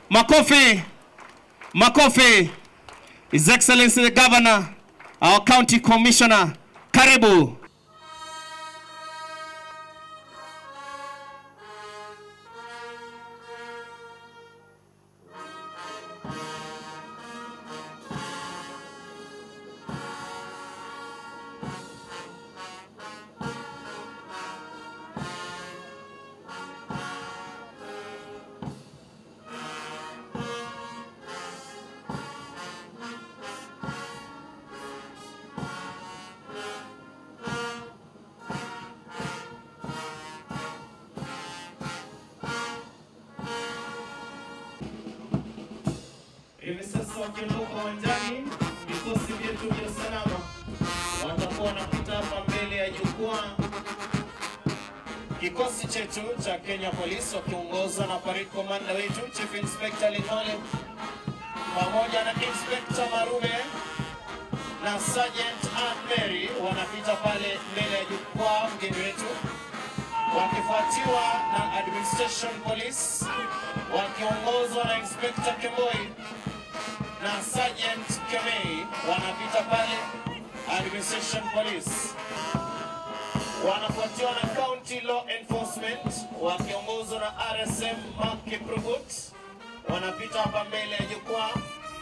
Makofi. Makofi. His Excellency the Governor, our County Commissioner, karibu. Hivi sasa wakiondoka uwanjani, vikosi vyetu vya usalama watakuwa wanapita hapa mbele ya jukwaa. Kikosi chetu cha Kenya Police wakiongozwa na parade commander wetu Chief Inspector Lingole pamoja na Inspector Marube na Sergeant Anne Mary wanapita pale mbele ya jukwaa mgeni wetu, wakifuatiwa na Administration Police wakiongozwa na Inspector Kemboi na Sergeant Kemei wanapita pale Administration Police. Wanafuatiwa na County Law Enforcement wakiongozwa na RSM Mark Kiprubut wanapita hapa mbele ya jukwaa.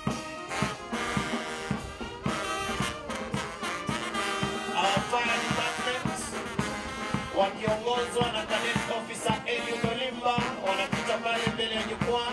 Our Fire Department wakiongozwa na Cadet Officer Eliud Olimba wanapita pale mbele ya jukwaa.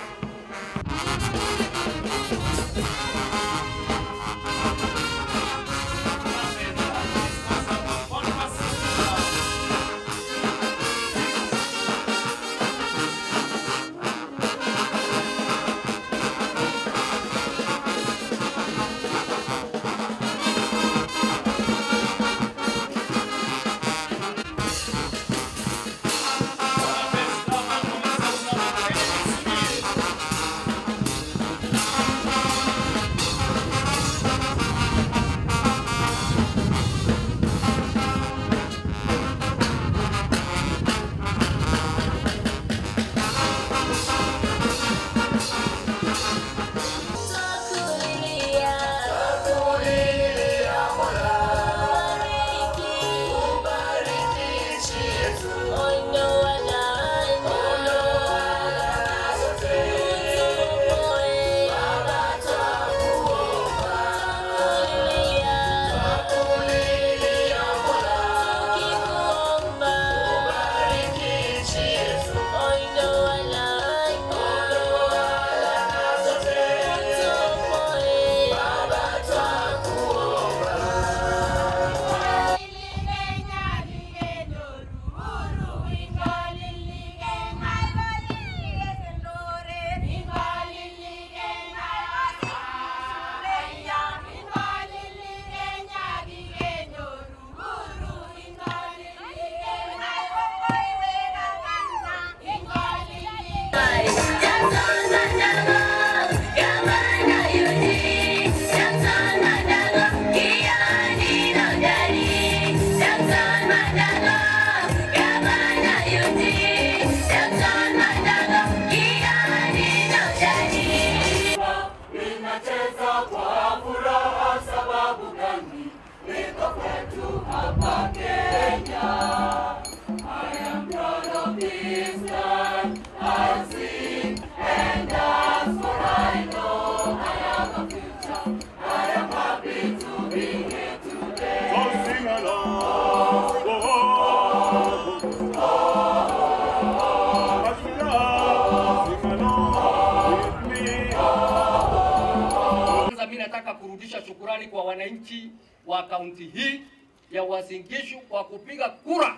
Nataka kurudisha shukurani kwa wananchi wa kaunti hii ya Uasin Gishu kwa kupiga kura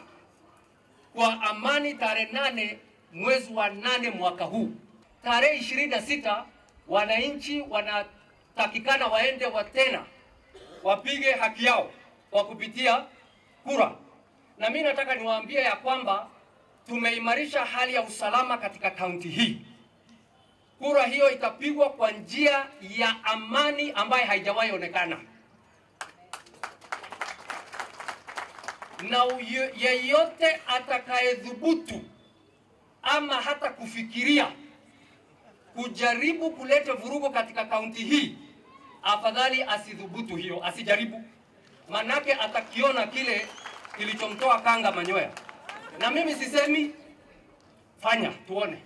kwa amani tarehe 8 mwezi wa 8 mwaka huu. Tarehe 26 wananchi wanatakikana waende tena wapige haki yao kwa kupitia kura. Na mimi nataka niwaambie ya kwamba tumeimarisha hali ya usalama katika kaunti hii. Kura hiyo itapigwa kwa njia ya amani ambayo haijawahi onekana. Na yeyote atakayedhubutu ama hata kufikiria kujaribu kuleta vurugo katika kaunti hii, afadhali asidhubutu hiyo, asijaribu. Manake atakiona kile kilichomtoa kanga manyoya. Na mimi sisemi fanya tuone.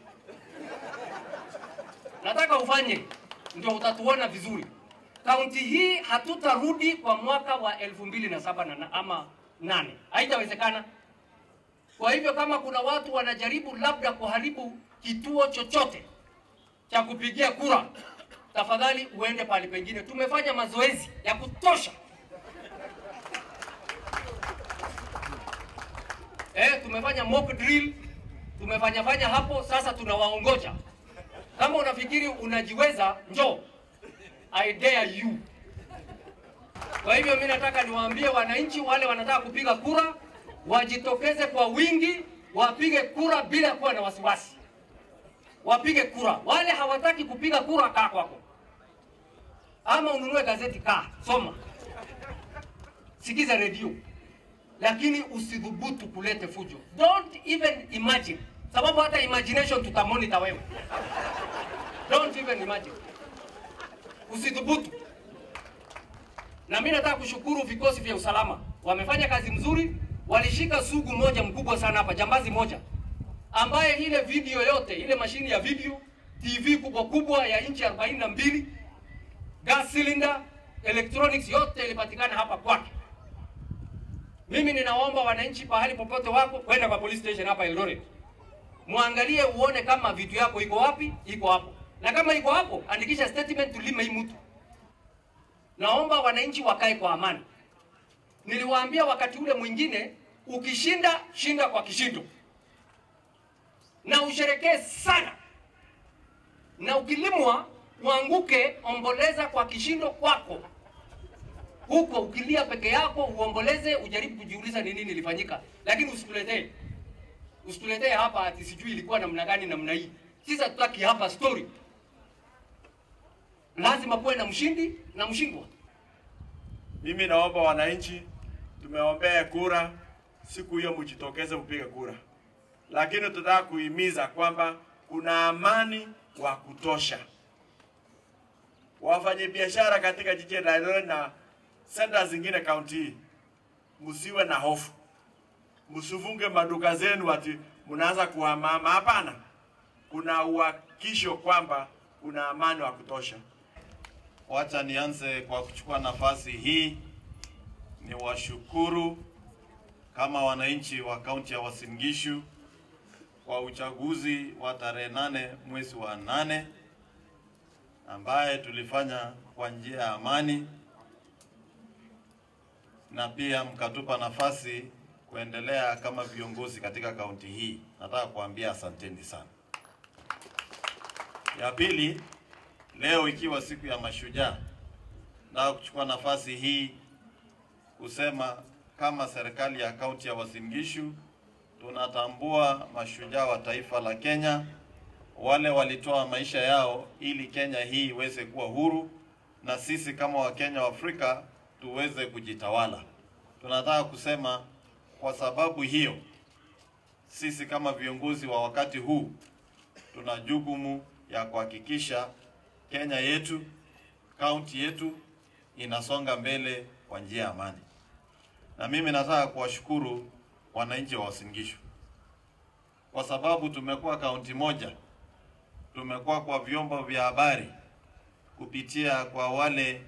Nataka ufanye ndio utatuona vizuri. Kaunti hii hatutarudi kwa mwaka wa 2007 ama 8. Haitawezekana. Kwa hivyo kama kuna watu wanajaribu labda kuharibu kituo chochote cha kupigia kura, tafadhali uende pale pengine. Tumefanya mazoezi ya kutosha. Tumefanya mock drill, tumefanya hapo, sasa tunawaongoja. Kama unafikiri unajiweza, njoo. I dare you. Kwa hivyo mimi nataka niwaambie wananchi wale wanataka kupiga kura, wajitokeze kwa wingi, wapige kura bila kuwa na wasiwasi. Wapige kura. Wale hawataki kupiga kura, kaa kwako. Ama ununue gazeti, kaa, soma. Sikiza radio. Lakini usidhubutu kulete fujo. Don't even imagine. Sababu hata imagination tutamonitor wewe. Don't even imagine. Usidhubutu. Na mimi nataka kushukuru vikosi vya usalama. Wamefanya kazi mzuri, walishika sugu moja mkubwa sana hapa, jambazi moja. Ambaye ile video yote, ile mashini ya video, TV kubwa ya inchi 42, gas cylinder, electronics yote ilipatikana hapa kwake. Mimi ninaomba wananchi pahali popote wako, kwenda kwa police station hapa Eldoret. Muangalie uone kama vitu yako iko wapi, iko hapo. Na kama iko hapo, andikisha statement tulime hii mtu. Naomba wananchi wakae kwa amani. Niliwaambia wakati ule mwingine, ukishinda, shinda kwa kishindo. Na usherekee sana. Na ukilimwa, uanguke, omboleza kwa kishindo kwako. Huko ukilia peke yako, uomboleze, ujaribu kujiuliza ni nini ilifanyika. Lakini usituletee hapa ati sijui ilikuwa namna gani namna hii. Sisi hatutaki hapa story. Lazima kuwe na mshindi na mshindwa. Mimi naomba wananchi, tumeombea kura, siku hiyo mjitokeze kupiga kura. Lakini tunataka kuhimiza kwamba kuna amani wa kutosha. Wafanye biashara katika jiji la Eldoret na senta zingine kaunti hii, msiwe na hofu. Msifunge maduka zenu ati mnaanza kuhamama. Hapana. Kuna uhakikisho kwamba kuna amani wa kutosha. Wacha nianze kwa kuchukua nafasi hii ni washukuru kama wananchi wa kaunti ya Uasin Gishu kwa uchaguzi wa tarehe 8 mwezi wa 8 ambaye tulifanya kwa njia ya amani, na pia mkatupa nafasi kuendelea kama viongozi katika kaunti hii. Nataka kuambia asanteni sana. Ya pili, leo ikiwa siku ya mashujaa, na kuchukua nafasi hii kusema kama serikali ya kaunti ya Uasin Gishu tunatambua mashujaa wa taifa la Kenya, wale walitoa maisha yao ili Kenya hii iweze kuwa huru na sisi kama Wakenya wa Afrika tuweze kujitawala. Tunataka kusema kwa sababu hiyo sisi kama viongozi wa wakati huu tuna jukumu ya kuhakikisha Kenya yetu, kaunti yetu inasonga mbele kwa njia ya amani. Na mimi nataka kuwashukuru wananchi wa Uasin Gishu kwa sababu tumekuwa kaunti moja, tumekuwa kwa vyombo vya habari kupitia kwa wale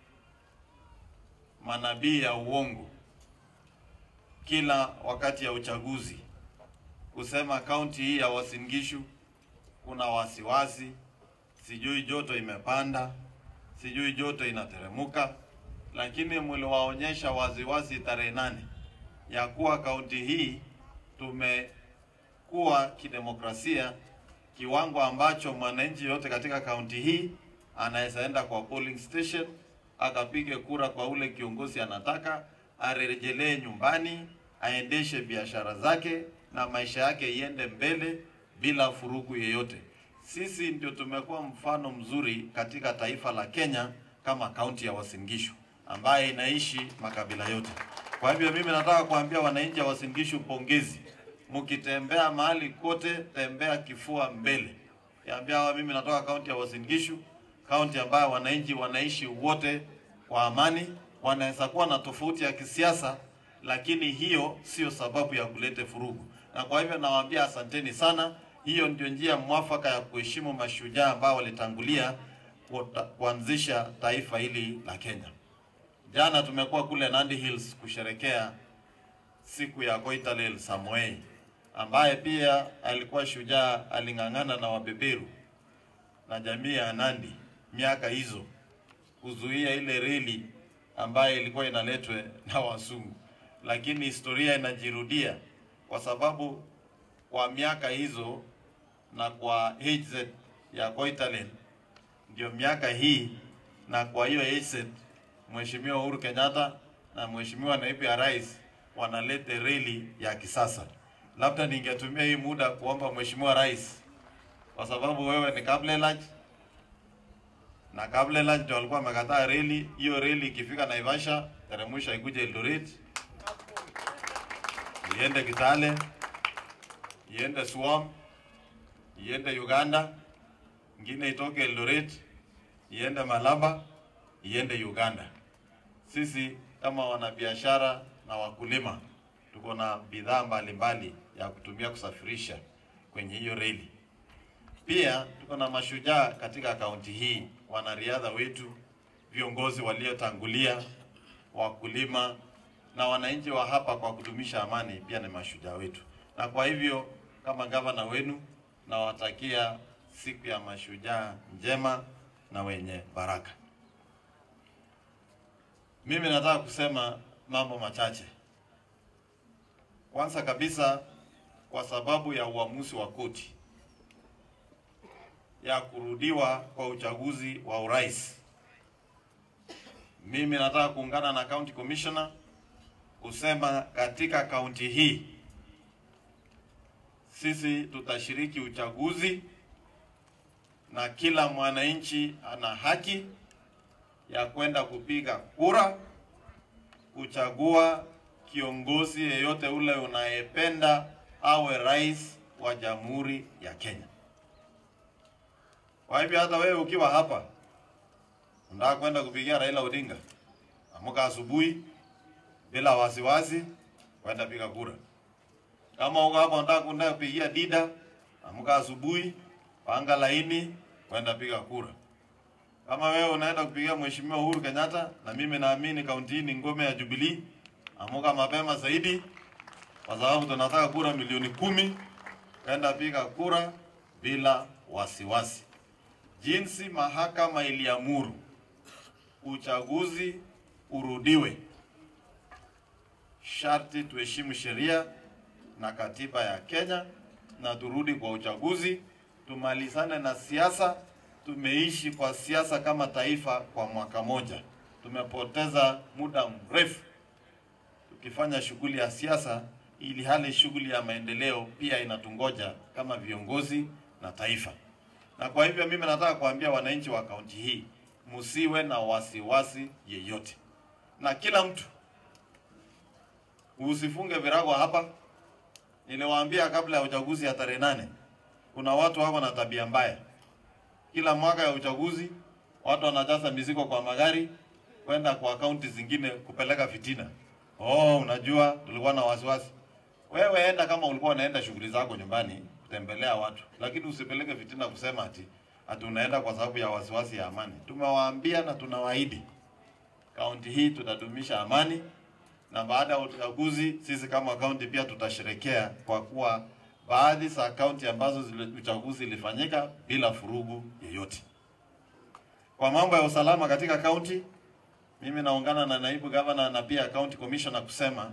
manabii ya uongo kila wakati ya uchaguzi kusema kaunti hii ya Uasin Gishu kuna wasiwasi, sijui joto imepanda, sijui joto inateremuka, lakini mliwaonyesha waziwazi tarehe 8 ya kuwa kaunti hii tumekuwa kidemokrasia, kiwango ambacho mwananchi yote katika kaunti hii anaweza enda kwa polling station akapige kura kwa ule kiongozi anataka, arejelee nyumbani, aendeshe biashara zake na maisha yake iende mbele bila furugu yeyote. Sisi ndio tumekuwa mfano mzuri katika taifa la Kenya kama kaunti ya Uasin Gishu ambaye inaishi makabila yote. Kwa hivyo mimi nataka kuambia wananchi wa Uasin Gishu pongezi. Mkitembea mahali kote, tembea kifua mbele. Kiambia mimi natoka kaunti ya Uasin Gishu, kaunti ambayo wananchi wanaishi wote kwa amani, wanaweza kuwa na tofauti ya kisiasa, lakini hiyo sio sababu ya kuleta furugu. Na kwa hivyo nawaambia asanteni sana. Hiyo ndio njia mwafaka ya kuheshimu mashujaa ambao walitangulia kuanzisha taifa hili la Kenya. Jana tumekuwa kule Nandi Hills kusherekea siku ya Koitalel Samoei, ambaye pia alikuwa shujaa, aling'ang'ana na wabeberu na jamii ya Nandi miaka hizo kuzuia ile reli ambayo ilikuwa inaletwe na wasungu. Lakini historia inajirudia kwa sababu kwa miaka hizo na kwa HZ ya Koitalel ndio miaka hii, na kwa hiyo HZ Mheshimiwa Uhuru Kenyatta na Mheshimiwa Naibu ya Rais wanaleta reli ya kisasa. Labda ningetumia hii muda kuomba Mheshimiwa Rais, kwa sababu wewe ni Kablelach na Kablelach ndio alikuwa amekataa reli. Hiyo reli ikifika Naivasha teremsha ikuje Eldoret, iende Kitale, iende Suam, iende Uganda, ingine itoke Eldoret, iende Malaba, iende Uganda. Sisi kama wanabiashara na wakulima tuko na bidhaa mbalimbali ya kutumia kusafirisha kwenye hiyo reli. Pia tuko na mashujaa katika kaunti hii, wanariadha wetu, viongozi waliotangulia, wakulima na wananchi wa hapa kwa kudumisha amani pia ni mashujaa wetu. Na kwa hivyo kama gavana wenu nawatakia siku ya mashujaa njema na wenye baraka. Mimi nataka kusema mambo machache. Kwanza kabisa, kwa sababu ya uamuzi wa koti ya kurudiwa kwa uchaguzi wa urais, mimi nataka kuungana na county commissioner kusema katika kaunti hii sisi tutashiriki uchaguzi, na kila mwananchi ana haki ya kwenda kupiga kura kuchagua kiongozi yeyote ule unayependa awe rais wa Jamhuri ya Kenya. Kwa hivyo hata wewe ukiwa hapa unataka kwenda kupigia Raila Odinga, amka asubuhi bila wasiwasi kwenda piga kura. Kama uko hapa unataka kwenda kupigia Dida, amka asubuhi, panga laini kwenda piga kura. Kama wewe unaenda kupigia Mheshimiwa Uhuru Kenyatta, na mimi naamini kaunti hii ni ngome ya Jubilee, amka mapema zaidi, kwa sababu tunataka kura milioni 10, kwenda piga kura bila wasiwasi. Jinsi mahakama iliamuru uchaguzi urudiwe, sharti tuheshimu sheria na katiba ya Kenya na turudi kwa uchaguzi, tumalizane na siasa. Tumeishi kwa siasa kama taifa kwa mwaka moja. Tumepoteza muda mrefu tukifanya shughuli ya siasa, ili hali shughuli ya maendeleo pia inatungoja kama viongozi na taifa. Na kwa hivyo mimi nataka kuambia wananchi wa kaunti hii, msiwe na wasiwasi yeyote. Na kila mtu usifunge virago hapa. Niliwaambia kabla ya uchaguzi ya tarehe 8, kuna watu wako na tabia mbaya. Kila mwaka ya uchaguzi watu wanajaza mizigo kwa magari kwenda kwa kaunti zingine kupeleka fitina. Unajua tulikuwa na wasiwasi. Wewe enda kama ulikuwa unaenda shughuli zako nyumbani kutembelea watu, lakini usipeleke fitina kusema ati unaenda kwa sababu ya wasiwasi ya amani. Tumewaambia na tunawaahidi kaunti hii tutadumisha amani, na baada ya uchaguzi sisi kama kaunti pia tutasherekea, kwa kuwa baadhi za kaunti ambazo uchaguzi ilifanyika bila furugu yeyote. Kwa mambo ya usalama katika kaunti, mimi naungana na naibu governor na pia county commissioner kusema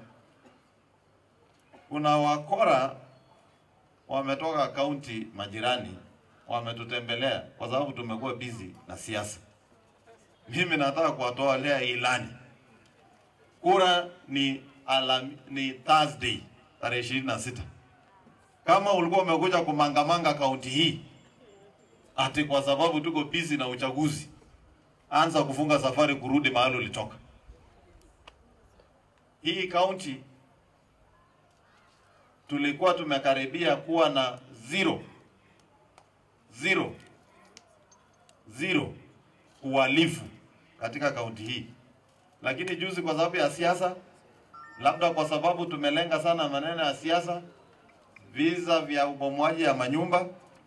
kuna wakora wametoka kaunti majirani wametutembelea kwa sababu tumekuwa busy na siasa. Mimi nataka kuwatolea ilani. Kura ni Thursday tarehe 26. Kama ulikuwa umekuja kumangamanga kaunti hii ati kwa sababu tuko busy na uchaguzi, anza kufunga safari kurudi mahali ulitoka. Hii kaunti tulikuwa tumekaribia kuwa na zero uhalifu katika kaunti hii. Lakini juzi kwa sababu ya siasa, labda kwa sababu tumelenga sana maneno ya siasa, visa vya ubomoaji ya manyumba,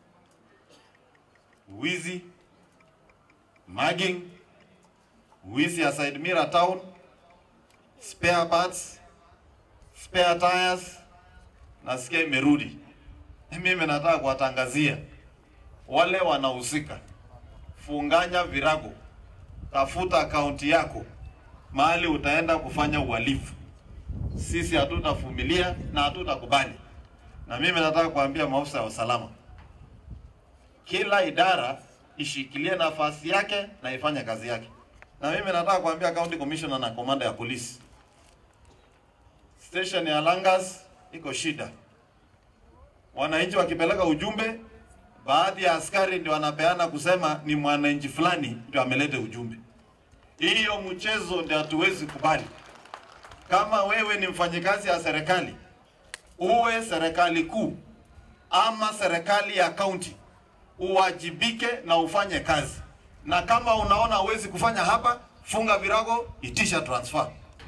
wizi, mugging, wizi ya Side Mirror Town, spare parts, spare tires, nasikia imerudi. Mimi nataka kuwatangazia wale wanahusika, funganya virago, tafuta akaunti yako mahali utaenda kufanya uhalifu. Sisi hatutavumilia na hatutakubali. Na mimi nataka kuambia maafisa ya usalama, kila idara ishikilie nafasi yake na ifanye kazi yake. Na mimi nataka kuambia county commissioner na komanda ya polisi, station ya Langas iko shida. Wananchi wakipeleka ujumbe, baadhi ya askari ndio wanapeana kusema ni mwananchi fulani ndio ameleta ujumbe. Hiyo mchezo ndio hatuwezi kubali. Kama wewe ni mfanyikazi ya serikali, uwe serikali kuu ama serikali ya county, uwajibike na ufanye kazi. Na kama unaona huwezi kufanya hapa, funga virago, itisha transfer.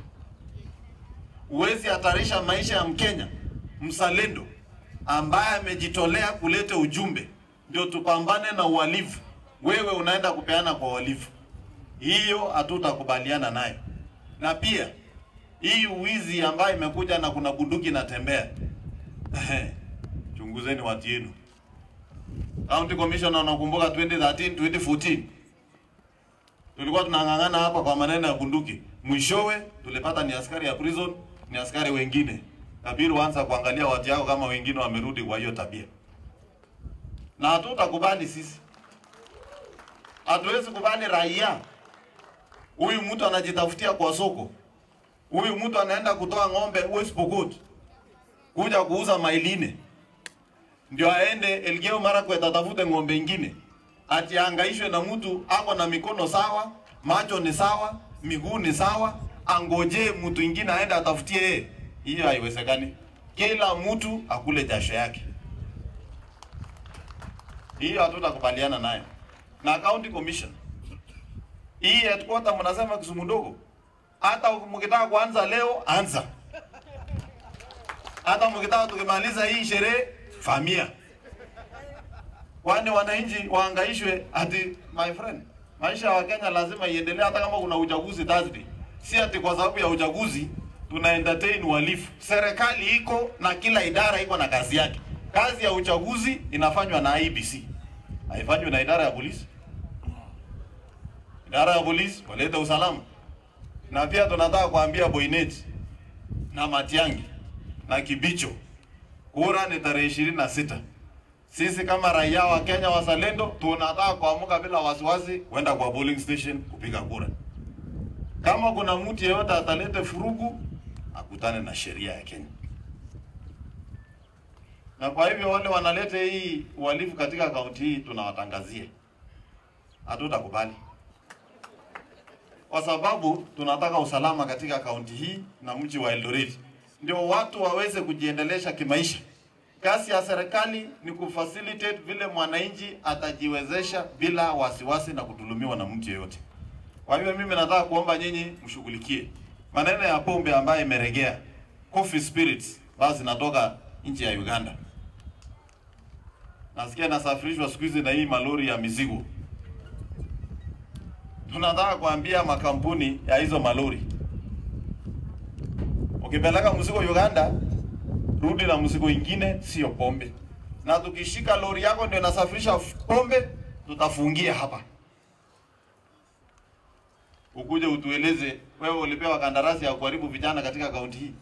Uwezi hatarisha maisha ya Mkenya mzalendo ambaye amejitolea kuleta ujumbe ndio tupambane na uhalifu. Wewe unaenda kupeana kwa uhalifu. Hiyo hatutakubaliana nayo. Na pia hii uwizi ambayo imekuja na kuna bunduki natembea, chunguzeni watu yenu. County Commissioner nakumbuka 2013, 2014 tulikuwa tunangangana hapa kwa maneno ya bunduki. Mwishowe tulipata ni askari ya prison, ni askari wengine. Kabiru anza kuangalia watu yao kama wengine wamerudi kwa hiyo tabia. Na hatutakubali sisi. Hatuwezi kubali raia. Huyu mtu anajitafutia kwa soko. Huyu mtu anaenda kutoa ng'ombe West Pokot kuja kuuza mailine, ndio aende Elgeyo Marakwet atafute ng'ombe ingine, ati angaishwe na mtu ako na mikono sawa, macho ni sawa, miguu ni sawa, angoje mtu ingine aende atafutie yeye. Hiyo haiwezekani. Kila mtu akule jasho yake. Hiyo hatutakubaliana nayo. Na county commission, hii headquarter mnasema Kisumu ndogo. Hata mkitaka kuanza leo, anza. Hata mkitaka tukimaliza hii sherehe, famia. Kwani wananchi waangaishwe ati, my friend, maisha ya Kenya lazima iendelee hata kama kuna uchaguzi Thursday. Si ati kwa sababu ya uchaguzi tuna entertain uhalifu. Serikali iko na kila idara iko na kazi yake. Kazi ya uchaguzi inafanywa na IEBC. Haifanywi na idara ya polisi. Idara ya polisi waleta usalama. Na pia tunataka kuambia Boynet na Matiangi na Kibicho, kura ni tarehe 26. Sisi kama raia wa Kenya wazalendo tunataka kuamuka bila wasiwasi kwenda kwa polling station kupiga kura. Kama kuna mtu yeyote atalete furugu, akutane na sheria ya Kenya. Na kwa hivyo wale wanalete hii uhalifu katika kaunti hii tunawatangazia, hatutakubali. Kwa sababu tunataka usalama katika kaunti hii na mji wa Eldoret, ndio watu waweze kujiendelesha kimaisha. Kazi ya serikali ni kufacilitate vile mwananchi atajiwezesha bila wasiwasi na kudhulumiwa na mtu yeyote. Kwa hivyo mimi nataka kuomba nyinyi mshughulikie maneno ya pombe ambayo imeregea, coffee spirits, basi natoka nchi ya Uganda. Nasikia nasafirishwa siku hizi na hii malori ya mizigo. Tunataka kuambia makampuni ya hizo malori, ukipeleka mzigo Uganda, rudi na mzigo ingine, sio pombe. Na tukishika lori yako ndio nasafirisha pombe, tutafungia hapa. Ukuje utueleze wewe ulipewa kandarasi ya kuharibu vijana katika kaunti hii.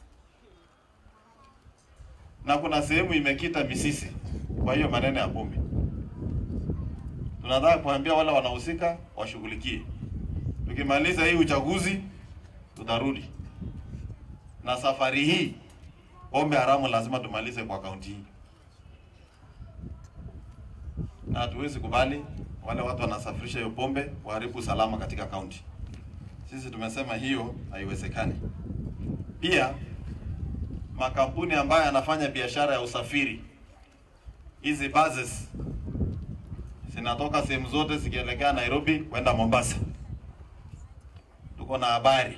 Na kuna sehemu imekita misisi kwa hiyo maneno ya pombe. Tunataka kuambia wale wanahusika washughulikie. Tukimaliza hii uchaguzi tutarudi. Na safari hii pombe haramu lazima tumalize kwa kaunti hii. Na hatuwezi kubali wale watu wanasafirisha hiyo pombe kuharibu salama katika kaunti. Sisi tumesema hiyo haiwezekani. Pia makampuni ambayo yanafanya biashara ya usafiri, hizi buses zinatoka sehemu zote zikielekea Nairobi kwenda Mombasa. Tuko na habari.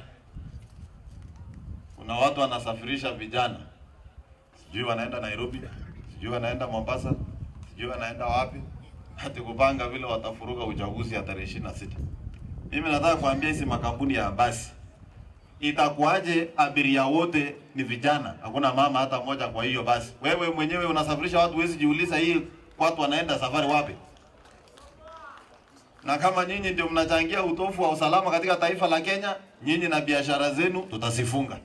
Kuna watu wanasafirisha vijana. Sijui wanaenda Nairobi, sijui wanaenda Mombasa, sijui wanaenda wapi. Hata kupanga vile watafuruka uchaguzi ya tarehe 26. Mimi nataka kuambia hizi makampuni ya basi, itakuaje abiria wote ni vijana? Hakuna mama hata mmoja kwa hiyo basi. Wewe mwenyewe unasafirisha watu, huwezi jiuliza hii watu wanaenda safari wapi? Na kama nyinyi ndio mnachangia utofu wa usalama katika taifa la Kenya, nyinyi na biashara zenu tutasifunga.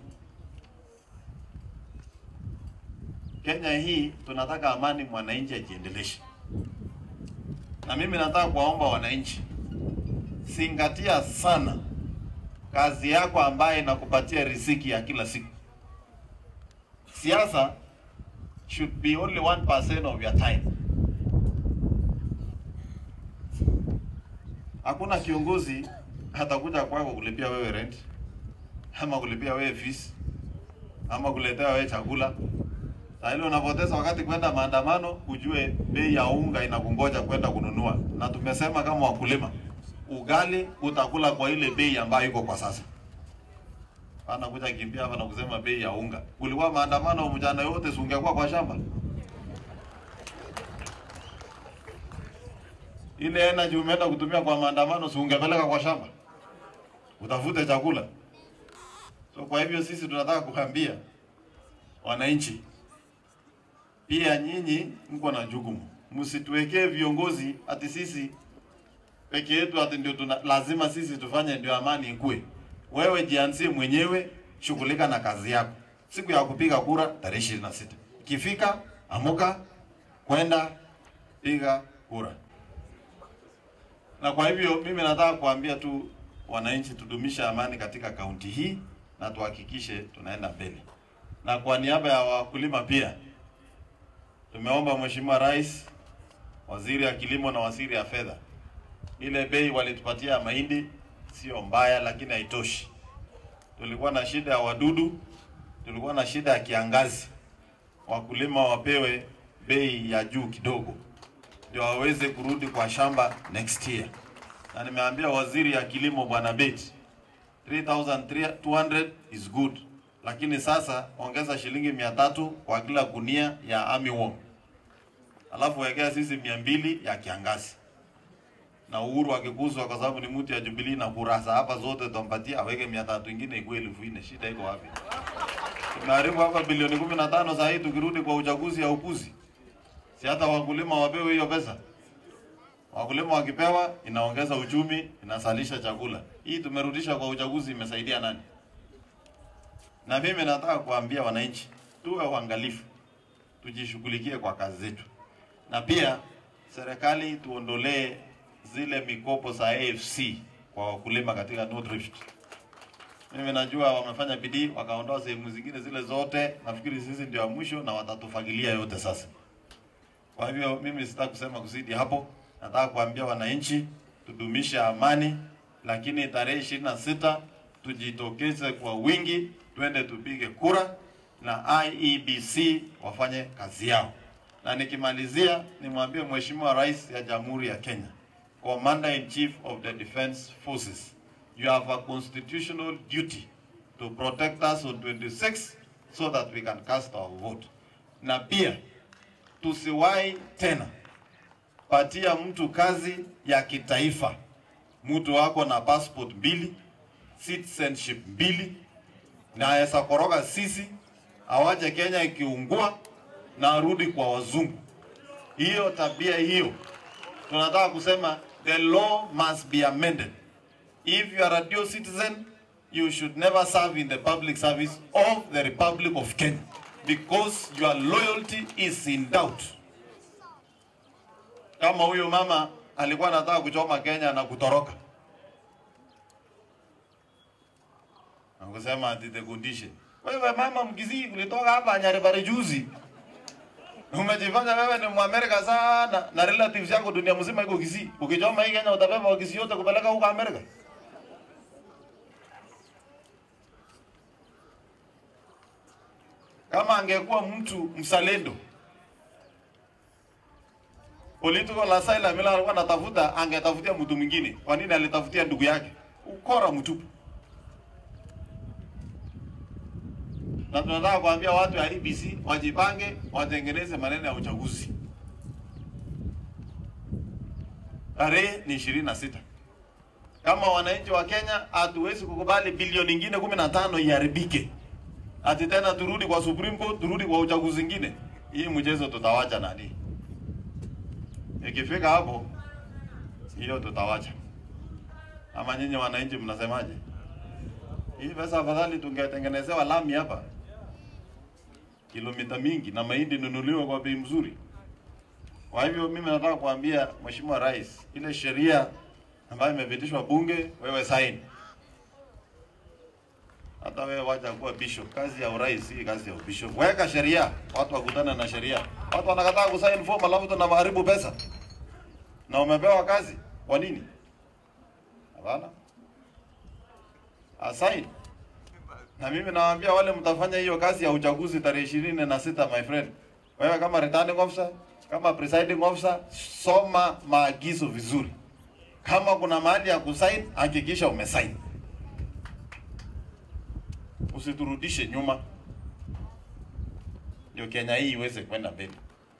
Kenya hii tunataka amani, mwananchi ajiendeleshe. Na mimi nataka kuwaomba wananchi, zingatia sana kazi yako ambaye inakupatia riziki ya kila siku. Siasa should be only 1% of your time. Hakuna kiongozi hatakuja kwako kulipia wewe rent, ama kulipia wewe fees, ama kuletea wewe chakula. Na hilo unapoteza wakati kwenda maandamano, ujue bei ya unga inakungoja kwenda kununua. Na tumesema kama wakulima, ugali utakula kwa ile bei ambayo iko kwa sasa. Ana kuja kimbia hapa na kusema bei ya unga. Kulikuwa maandamano mjana yote, si ungekuwa kwa shamba? Ile energy umeenda kutumia kwa maandamano, si ungepeleka kwa shamba? Utafute chakula. So kwa hivyo sisi tunataka kuambia wananchi, pia nyinyi mko na jukumu. Msituwekee viongozi ati sisi peke yetu ati ndio lazima sisi tufanye ndio amani ikue. Wewe jianzie mwenyewe, shughulika na kazi yako. Siku ya kupiga kura tarehe 26. Ikifika, amuka kwenda piga kura. Na kwa hivyo mimi nataka kuambia tu wananchi, tudumisha amani katika kaunti hii na tuhakikishe tunaenda mbele. Na kwa niaba ya wakulima pia tumeomba Mheshimiwa Rais, Waziri ya Kilimo na Waziri ya Fedha, ile bei walitupatia mahindi sio mbaya, lakini haitoshi. Tulikuwa na shida ya wadudu, tulikuwa na shida ya kiangazi. Wakulima wapewe bei ya juu kidogo ndio waweze kurudi kwa shamba next year. Na nimeambia Waziri ya Kilimo Bwana Beti, 3,200 is good, lakini sasa ongeza shilingi 300 kwa kila gunia ya armyworm. Alafu wekea sisi 200 ya kiangazi. Na Uhuru akikuzwa kwa sababu ni mtu ya Jubilee na kurasa hapa zote tumpatia, aweke 300 ingine ikuwe 1000. Shida iko wapi? Tunaharibu hapa bilioni 15 saa hii, tukirudi kwa uchaguzi ya upuzi. Si hata wakulima wapewe hiyo pesa? Wakulima wakipewa inaongeza uchumi, inasalisha chakula. Hii tumerudisha kwa uchaguzi, imesaidia nani? Na mimi nataka kuambia wananchi, tuwe waangalifu, tujishughulikie kwa kazi zetu. Na pia serikali tuondolee zile mikopo za AFC kwa wakulima katika North Rift. Mimi najua wamefanya bidii wakaondoa sehemu zingine zile zote, nafikiri sisi ndio wa mwisho na watatufagilia yote sasa. Kwa hivyo mimi sitaki kusema kuzidi hapo. Nataka kuambia wananchi tudumisha amani, lakini tarehe 26 tujitokeze kwa wingi, twende tupige kura na IEBC wafanye kazi yao. Na nikimalizia nimwambie Mheshimiwa Rais ya Jamhuri ya Kenya, Commander-in-Chief of the Defense Forces, you have a constitutional duty to protect us on 26 so that we can cast our vote. Na pia tusiwahi tena patia mtu kazi ya kitaifa, mtu wako na passport 2, citizenship 2, na aweza koroga sisi, awaje Kenya ikiungua na arudi kwa wazungu. Hiyo tabia hiyo tunataka kusema the law must be amended. If you are a dual citizen, you should never serve in the public service of the Republic of Kenya because your loyalty is in doubt. Kama huyo mama alikuwa anataka kuchoma Kenya na kutoroka, na kusema ati the condition. Wewe mama Mkisii ulitoka hapa Nyaribari juzi, umejifanya wewe ni Muamerika sana na relatives yako dunia mzima iko Kisii. Ukichoma hii Kenya utabeba Wakisii yote kupeleka huko Amerika. Kama angekuwa mtu msalendo Political asylum bila alikuwa anatafuta, angetafutia mtu mwingine. Kwa nini alitafutia ndugu yake? Ukora mtupu. Na tunataka kuambia watu ya IEBC wajipange, watengeneze maneno ya uchaguzi. Tarehe ni 26. Kama wananchi wa Kenya hatuwezi kukubali bilioni nyingine 15 iharibike. Ati tena turudi kwa Supreme Court, turudi kwa uchaguzi mwingine. Hii mchezo tutawacha nani? Ikifika hapo hiyo tutawacha. Ama nyinyi wananchi mnasemaje? Hii pesa afadhali tungetengenezewa lami hapa. Kilomita mingi na mahindi nunuliwe kwa bei mzuri. Kwa hivyo mimi nataka kuambia Mheshimiwa Rais, ile sheria ambayo imepitishwa bunge wewe sign. Hata wewe wacha kuwa bishop, kazi ya urais hii kazi ya bishop. Weka sheria, watu wakutana na sheria. Watu wanakataa kusign form alafu tunaharibu pesa. Na umepewa kazi, kwa nini? Hapana. Aside. Na mimi nawaambia wale mtafanya hiyo kazi ya uchaguzi tarehe 26 my friend. Wewe kama returning officer, kama presiding officer, soma maagizo vizuri. Kama kuna mahali ya kusign, hakikisha umesign. Usiturudishe nyuma. Ndio Kenya hii iweze kwenda mbele.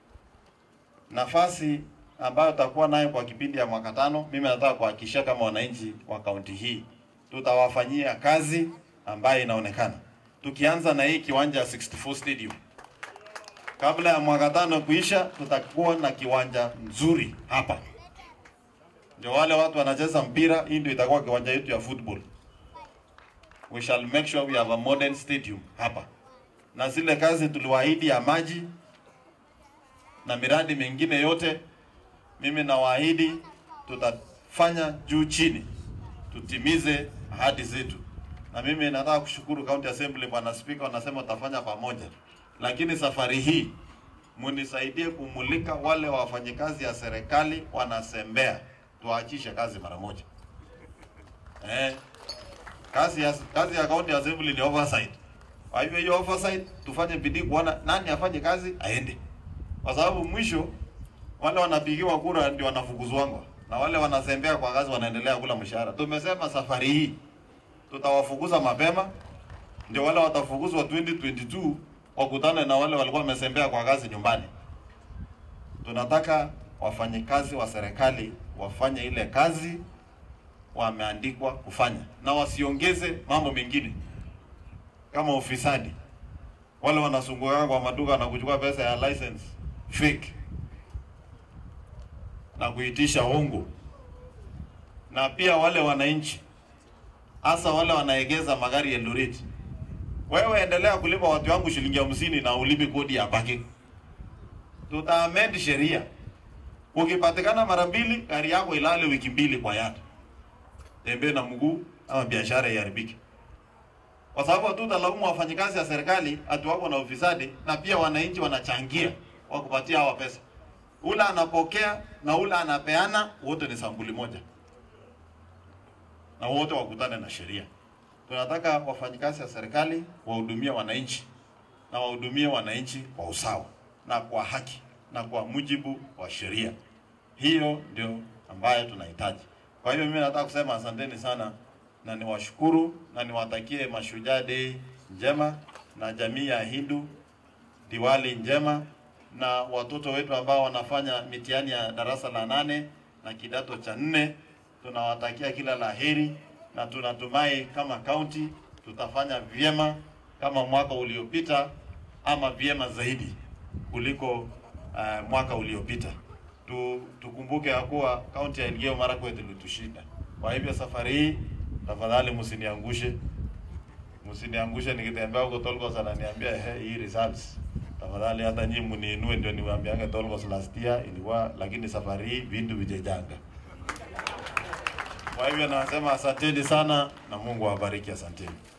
Nafasi ambayo tutakuwa nayo kwa kipindi ya mwaka 5, mimi nataka kuhakikisha kama wananchi wa kaunti hii tutawafanyia kazi ambayo inaonekana. Tukianza na hii kiwanja 64 Stadium. Kabla ya mwaka 5 kuisha, tutakuwa na kiwanja nzuri hapa. Ndio wale watu wanacheza mpira, hii ndio itakuwa kiwanja yetu ya football. We shall make sure we have a modern stadium hapa. Na zile kazi tuliwaahidi ya maji na miradi mingine yote, mimi nawaahidi tutafanya juu chini. Tutimize ahadi zetu. Na mimi nataka kushukuru County Assembly bwana Speaker, wanasema tutafanya pamoja. Lakini safari hii munisaidie kumulika wale wafanyikazi ya serikali wanasembea. Tuachishe kazi mara moja. Kazi ya County Assembly ni oversight. Kwa hivyo hiyo oversight tufanye bidii kuona nani afanye kazi aende. Kwa sababu mwisho wale wanapigiwa kura ndio wanafukuzwa na wale wanasembea kwa kazi wanaendelea kula mshahara. Tumesema safari hii tutawafukuza mapema, ndio wale watafukuzwa 2022 wakutane na wale walikuwa wamesembea kwa kazi nyumbani. Tunataka wafanyikazi wa serikali wafanye ile kazi wameandikwa kufanya na wasiongeze mambo mengine kama ufisadi. Wale wanasungua kwa maduka na kuchukua pesa ya license fake na kuitisha hongo. Na pia wale wananchi, hasa wale wanaegeza magari ya Eldoret, wewe endelea kulipa watu wangu shilingi 50 na ulipe kodi ya parking. Tutaamend sheria. Ukipatikana mara 2 gari yako ilale wiki 2 kwa yard. Tembea na mguu ama biashara iharibike. Kwa sababu tutalaumu wafanyikazi ya serikali atu wako na ufisadi, na pia wananchi wanachangia wa kupatia hawa pesa. Ula anapokea na ula anapeana, wote ni sampuli moja. Na wote wakutane na sheria. Tunataka wafanyikazi ya serikali wahudumie wananchi, na wahudumie wananchi kwa usawa na kwa haki na kwa mujibu wa sheria. Hiyo ndio ambayo tunahitaji. Kwa hiyo mimi nataka kusema asanteni sana na niwashukuru na niwatakie Mashujaa Day njema na jamii ya Hindu Diwali njema, na watoto wetu ambao wanafanya mitihani ya darasa la 8 na kidato cha 4 tunawatakia kila laheri, na tunatumai kama county tutafanya vyema kama mwaka uliopita ama vyema zaidi kuliko mwaka uliopita. Tukumbuke ya kuwa county ya Elgeyo Marakwet ilitushinda. Kwa hivyo safari hii tafadhali msiniangushe. Msiniangushe nikitembea huko Tolgos ananiambia hii results. Tafadhali hata nyinyi mniinue ndio niwaambiange Tolgos last year ilikuwa, lakini safari hii vindu vijejanga. Kwa hivyo nasema asanteni sana na Mungu awabariki, asanteni.